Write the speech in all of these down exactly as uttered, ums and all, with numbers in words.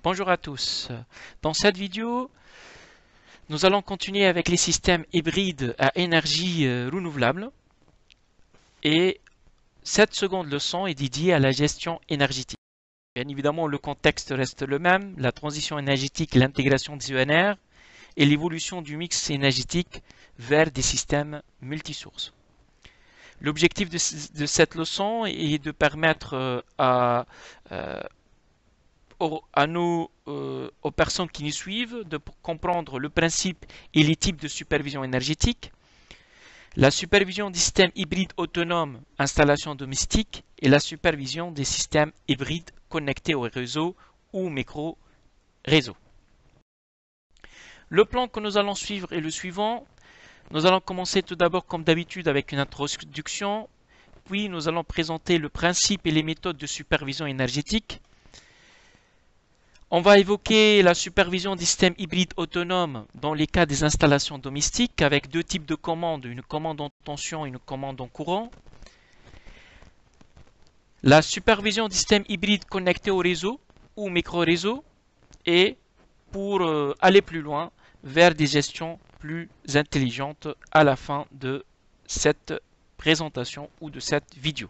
Bonjour à tous. Dans cette vidéo, nous allons continuer avec les systèmes hybrides à énergie euh, renouvelable. Et cette seconde leçon est dédiée à la gestion énergétique. Bien évidemment, le contexte reste le même, la transition énergétique, l'intégration des E N R et l'évolution du mix énergétique vers des systèmes multisources. L'objectif de, de cette leçon est de permettre euh, à euh, à nous, euh, aux personnes qui nous suivent, de comprendre le principe et les types de supervision énergétique, la supervision des systèmes hybrides autonomes, installation domestique, et la supervision des systèmes hybrides connectés au réseau ou micro-réseau. Le plan que nous allons suivre est le suivant. Nous allons commencer tout d'abord, comme d'habitude, avec une introduction, puis nous allons présenter le principe et les méthodes de supervision énergétique. On va évoquer la supervision des systèmes hybrides autonomes dans les cas des installations domestiques avec deux types de commandes, une commande en tension et une commande en courant. La supervision des systèmes hybrides connectés au réseau ou micro-réseau et pour euh, aller plus loin vers des gestions plus intelligentes à la fin de cette présentation ou de cette vidéo.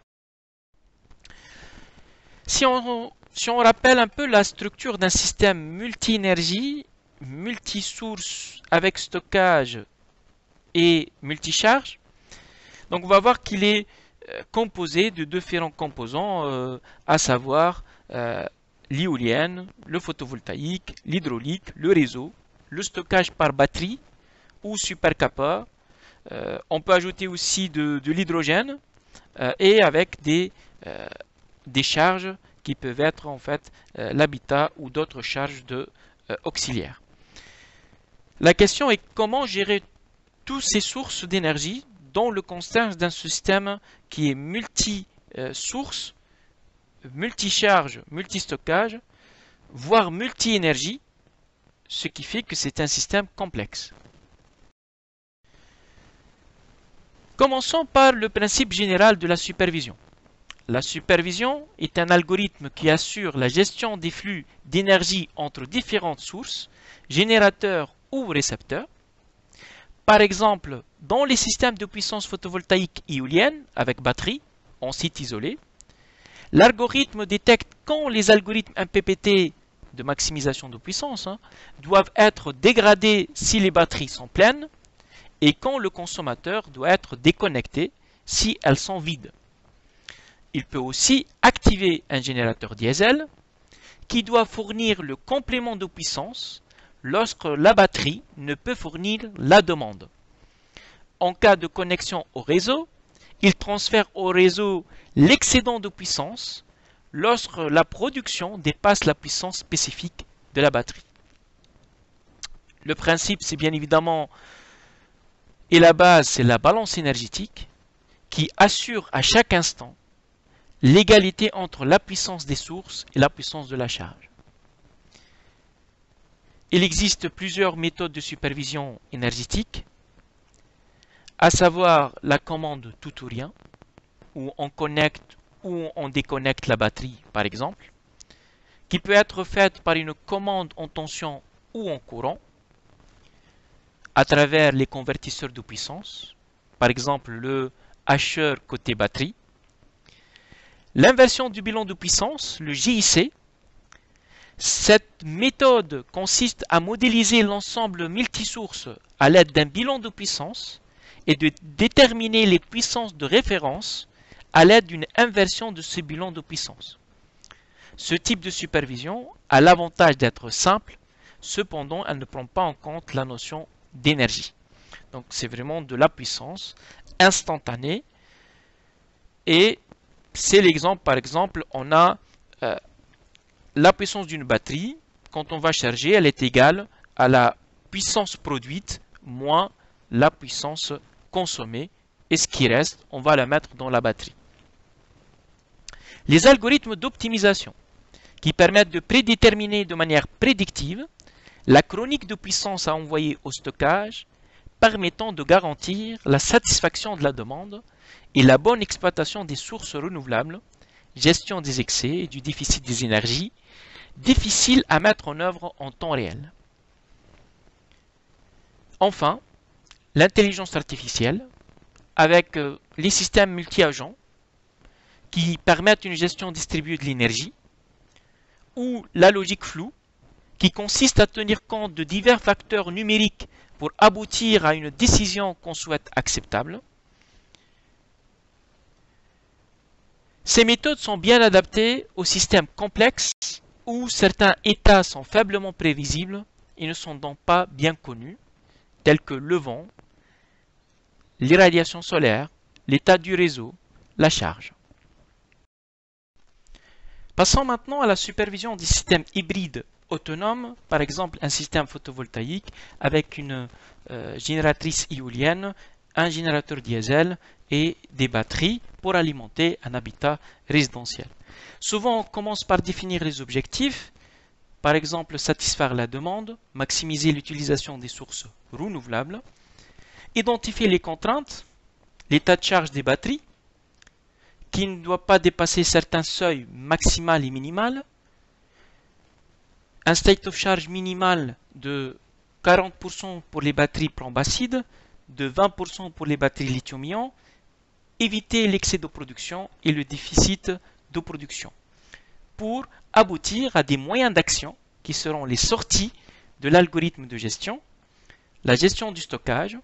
Si on Si on rappelle un peu la structure d'un système multi-énergie, multi-source avec stockage et multi-charge, donc on va voir qu'il est composé de différents composants, euh, à savoir euh, l'éolienne, le photovoltaïque, l'hydraulique, le réseau, le stockage par batterie ou supercapa. Euh, on peut ajouter aussi de, de l'hydrogène euh, et avec des, euh, des charges qui peuvent être en fait euh, l'habitat ou d'autres charges de, euh, auxiliaires. La question est comment gérer toutes ces sources d'énergie dans le contexte d'un système qui est multi-source, multi-charge, multi-stockage, voire multi-énergie, ce qui fait que c'est un système complexe. Commençons par le principe général de la supervision. La supervision est un algorithme qui assure la gestion des flux d'énergie entre différentes sources, générateurs ou récepteurs. Par exemple, dans les systèmes de puissance photovoltaïque éolienne avec batterie en site isolé, l'algorithme détecte quand les algorithmes M P P T de maximisation de puissance hein, doivent être dégradés si les batteries sont pleines et quand le consommateur doit être déconnecté si elles sont vides. Il peut aussi activer un générateur diesel qui doit fournir le complément de puissance lorsque la batterie ne peut fournir la demande. En cas de connexion au réseau, il transfère au réseau l'excédent de puissance lorsque la production dépasse la puissance spécifique de la batterie. Le principe, c'est bien évidemment, et la base, c'est la balance énergétique qui assure à chaque instant l'égalité entre la puissance des sources et la puissance de la charge. Il existe plusieurs méthodes de supervision énergétique, à savoir la commande tout ou rien, où on connecte ou on déconnecte la batterie par exemple, qui peut être faite par une commande en tension ou en courant, à travers les convertisseurs de puissance, par exemple le hacheur côté batterie. L'inversion du bilan de puissance, le G I C, cette méthode consiste à modéliser l'ensemble multisource à l'aide d'un bilan de puissance et de déterminer les puissances de référence à l'aide d'une inversion de ce bilan de puissance. Ce type de supervision a l'avantage d'être simple, cependant elle ne prend pas en compte la notion d'énergie. Donc c'est vraiment de la puissance instantanée et c'est l'exemple, par exemple, on a euh, la puissance d'une batterie. Quand on va charger, elle est égale à la puissance produite moins la puissance consommée. Et ce qui reste, on va la mettre dans la batterie. Les algorithmes d'optimisation qui permettent de prédéterminer de manière prédictive la chronique de puissance à envoyer au stockage, permettant de garantir la satisfaction de la demande et la bonne exploitation des sources renouvelables, gestion des excès et du déficit des énergies, difficile à mettre en œuvre en temps réel. Enfin, l'intelligence artificielle, avec euh, les systèmes multi-agents qui permettent une gestion distribuée de l'énergie, ou la logique floue, qui consiste à tenir compte de divers facteurs numériques pour aboutir à une décision qu'on souhaite acceptable. Ces méthodes sont bien adaptées aux systèmes complexes où certains états sont faiblement prévisibles et ne sont donc pas bien connus, tels que le vent, l'irradiation solaire, l'état du réseau, la charge. Passons maintenant à la supervision des systèmes hybrides autonomes, par exemple un système photovoltaïque avec une euh, génératrice éolienne, un générateur diesel et des batteries pour alimenter un habitat résidentiel. Souvent, on commence par définir les objectifs, par exemple satisfaire la demande, maximiser l'utilisation des sources renouvelables, identifier les contraintes, l'état de charge des batteries, qui ne doit pas dépasser certains seuils maximal et minimal, un state of charge minimal de quarante pour cent pour les batteries plomb-acide, de vingt pour cent pour les batteries lithium-ion, éviter l'excès de production et le déficit de production, pour aboutir à des moyens d'action qui seront les sorties de l'algorithme de gestion, la gestion du stockage,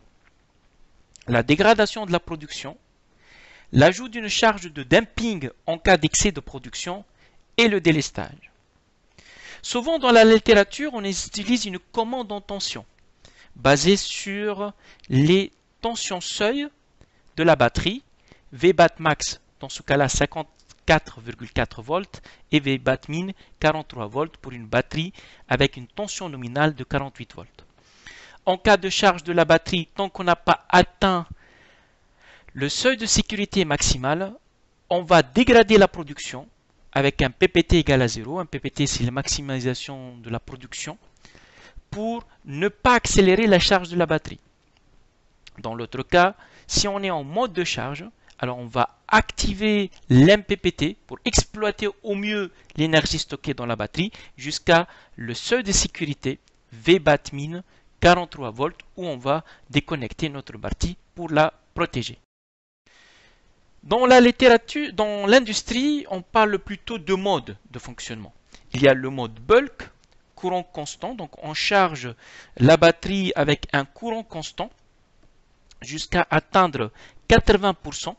la dégradation de la production, l'ajout d'une charge de dumping en cas d'excès de production et le délestage. Souvent dans la littérature, on utilise une commande en tension basée sur les tensions seuil de la batterie, V BAT max dans ce cas-là cinquante-quatre virgule quatre volts et V BAT min quarante-trois volts pour une batterie avec une tension nominale de quarante-huit volts. En cas de charge de la batterie, tant qu'on n'a pas atteint le seuil de sécurité maximal, on va dégrader la production avec un P P T égal à zéro. Un P P T, c'est la maximisation de la production pour ne pas accélérer la charge de la batterie. Dans l'autre cas, si on est en mode de charge, alors on va activer l'M P P T pour exploiter au mieux l'énergie stockée dans la batterie jusqu'à le seuil de sécurité V BAT min quarante-trois volts où on va déconnecter notre batterie pour la protéger. Dans la littérature, dans l'industrie, on parle plutôt de modes de fonctionnement. Il y a le mode bulk, courant constant, donc on charge la batterie avec un courant constant jusqu'à atteindre quatre-vingts pour cent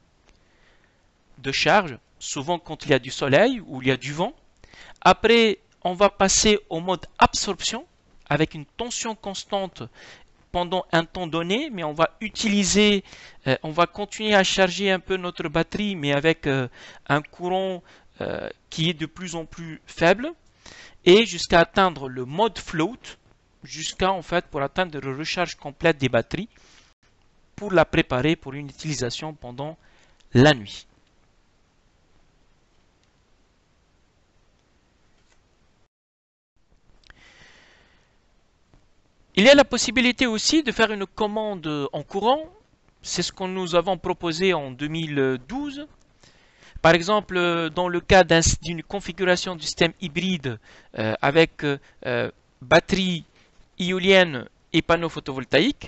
de charge, souvent quand il y a du soleil ou il y a du vent. Après, on va passer au mode absorption avec une tension constante pendant un temps donné, mais on va utiliser, euh, on va continuer à charger un peu notre batterie, mais avec euh, un courant euh, qui est de plus en plus faible, et jusqu'à atteindre le mode float, jusqu'à en fait pour atteindre la recharge complète des batteries, pour la préparer pour une utilisation pendant la nuit. Il y a la possibilité aussi de faire une commande en courant. C'est ce que nous avons proposé en deux mille douze. Par exemple, dans le cas d'une configuration du système hybride euh, avec euh, batterie éolienne et panneaux photovoltaïques.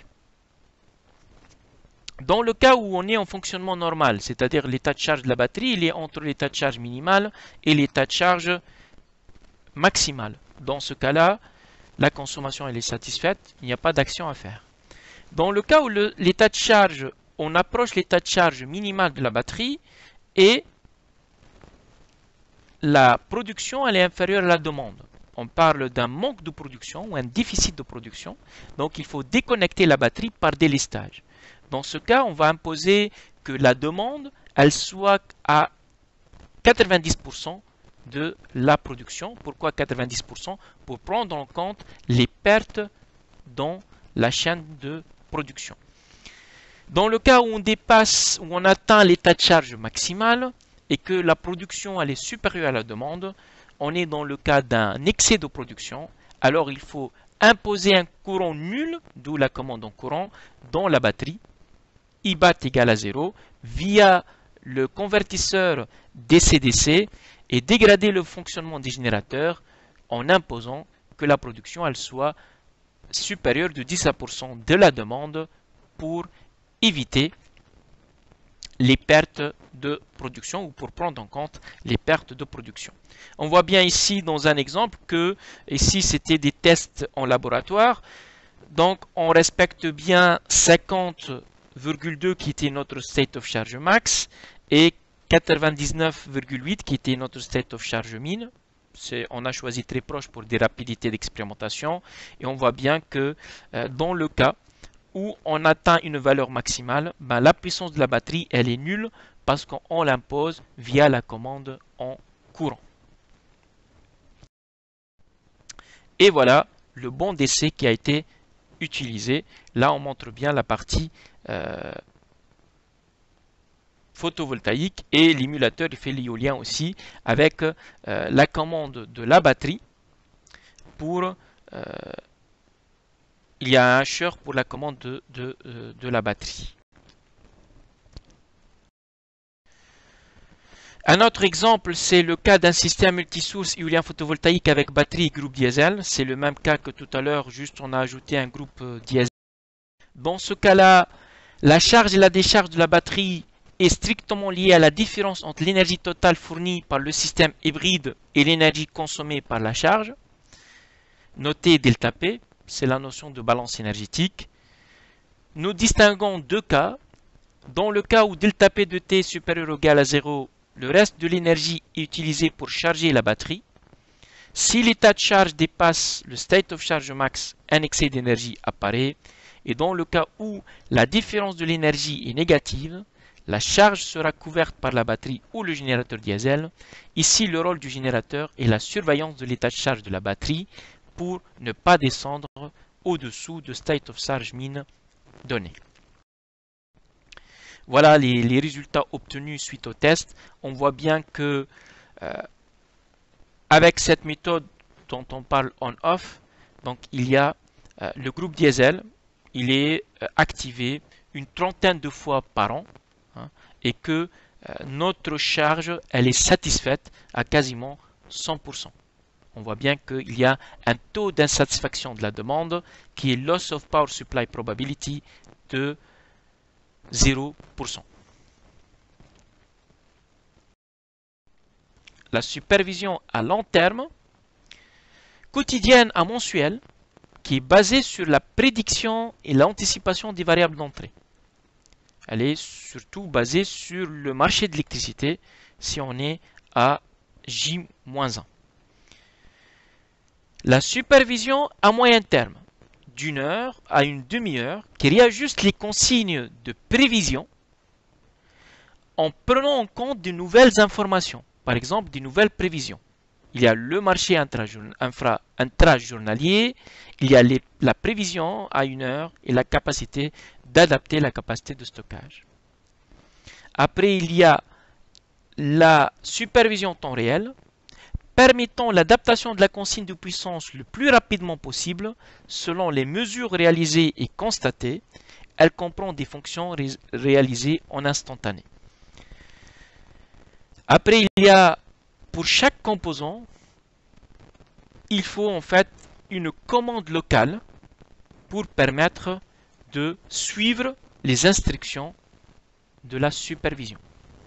Dans le cas où on est en fonctionnement normal, c'est-à-dire l'état de charge de la batterie, il est entre l'état de charge minimal et l'état de charge maximal. Dans ce cas-là, la consommation elle est satisfaite, il n'y a pas d'action à faire. Dans le cas où l'état de charge, on approche l'état de charge minimal de la batterie et la production elle est inférieure à la demande. On parle d'un manque de production ou un déficit de production, donc il faut déconnecter la batterie par délestage. Dans ce cas, on va imposer que la demande elle soit à quatre-vingt-dix pour cent de la production. Pourquoi quatre-vingt-dix pour cent? Pour prendre en compte les pertes dans la chaîne de production. Dans le cas où on dépasse, où on atteint l'état de charge maximal et que la production elle est supérieure à la demande, on est dans le cas d'un excès de production. Alors il faut imposer un courant nul, d'où la commande en courant, dans la batterie, I BAT égale à zéro, via le convertisseur D C D C, et dégrader le fonctionnement des générateurs en imposant que la production elle soit supérieure de dix pour cent de la demande pour éviter les pertes de production ou pour prendre en compte les pertes de production. On voit bien ici dans un exemple que ici c'était des tests en laboratoire. Donc on respecte bien cinquante virgule deux qui était notre state of charge max et quatre-vingt-dix-neuf virgule huit qui était notre state of charge min. On a choisi très proche pour des rapidités d'expérimentation et on voit bien que euh, dans le cas où on atteint une valeur maximale, ben, la puissance de la batterie elle est nulle parce qu'on l'impose via la commande en courant. Et voilà le bon d'essai qui a été utilisé. Là on montre bien la partie euh, photovoltaïque et l'émulateur il fait l'éolien aussi avec euh, la commande de la batterie pour euh, il y a un hasher pour la commande de, de, euh, de la batterie. Un autre exemple, c'est le cas d'un système multisource éolien photovoltaïque avec batterie et groupe diesel. C'est le même cas que tout à l'heure, juste on a ajouté un groupe euh, diesel. Dans ce cas-là, la charge et la décharge de la batterie est strictement liée à la différence entre l'énergie totale fournie par le système hybride et l'énergie consommée par la charge. Notez delta P. C'est la notion de balance énergétique. Nous distinguons deux cas. Dans le cas où delta P de T est supérieur ou égal à zéro, le reste de l'énergie est utilisé pour charger la batterie. Si l'état de charge dépasse le state of charge max, un excès d'énergie apparaît. Et dans le cas où la différence de l'énergie est négative, la charge sera couverte par la batterie ou le générateur diesel. Ici, le rôle du générateur est la surveillance de l'état de charge de la batterie pour ne pas descendre au-dessous de state of charge min donné. Voilà les, les résultats obtenus suite au test. On voit bien que euh, avec cette méthode dont on parle on-off, donc il y a euh, le groupe diesel, il est euh, activé une trentaine de fois par an hein, et que euh, notre charge elle est satisfaite à quasiment cent pour cent. On voit bien qu'il y a un taux d'insatisfaction de la demande qui est loss of power supply probability de zéro pour cent. La supervision à long terme, quotidienne à mensuelle, qui est basée sur la prédiction et l'anticipation des variables d'entrée. Elle est surtout basée sur le marché de l'électricité si on est à J moins un. La supervision à moyen terme, d'une heure à une demi-heure, qui réajuste les consignes de prévision en prenant en compte de nouvelles informations, par exemple des nouvelles prévisions. Il y a le marché intrajournalier, il y a les, la prévision à une heure et la capacité d'adapter la capacité de stockage. Après, il y a la supervision en temps réel, permettant l'adaptation de la consigne de puissance le plus rapidement possible selon les mesures réalisées et constatées. Elle comprend des fonctions ré réalisées en instantané. Après, il y a pour chaque composant, il faut en fait une commande locale pour permettre de suivre les instructions de la supervision.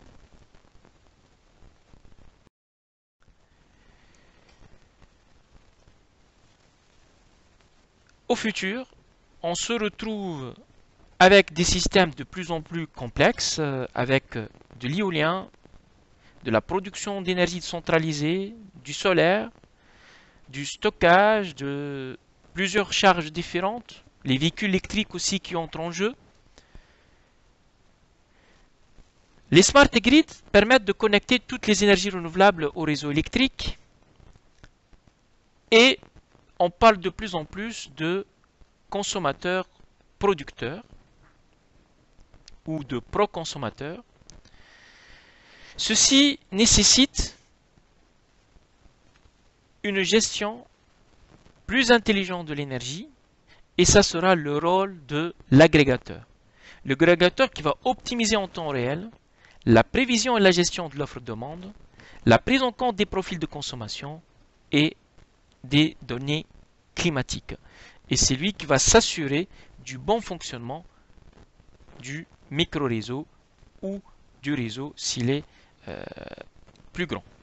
Au futur, on se retrouve avec des systèmes de plus en plus complexes, euh, avec de l'éolien, de la production d'énergie centralisée, du solaire, du stockage, de plusieurs charges différentes, les véhicules électriques aussi qui entrent en jeu. Les smart grids permettent de connecter toutes les énergies renouvelables au réseau électrique et on parle de plus en plus de consommateurs producteurs ou de pro-consommateurs. Ceci nécessite une gestion plus intelligente de l'énergie et ça sera le rôle de l'agrégateur. L'agrégateur qui va optimiser en temps réel la prévision et la gestion de l'offre-demande, la prise en compte des profils de consommation et des données climatiques. Et c'est lui qui va s'assurer du bon fonctionnement du micro-réseau ou du réseau s'il est euh, plus grand.